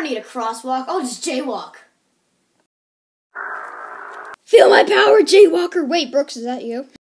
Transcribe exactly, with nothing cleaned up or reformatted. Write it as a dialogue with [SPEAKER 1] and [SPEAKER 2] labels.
[SPEAKER 1] need a crosswalk. I'll just jaywalk.
[SPEAKER 2] Feel my power, Jaywalker. Wait, Brooks, is that you?